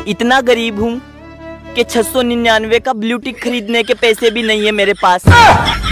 इतना गरीब हूँ कि 699 का ब्लू टिक खरीदने के पैसे भी नहीं है मेरे पास।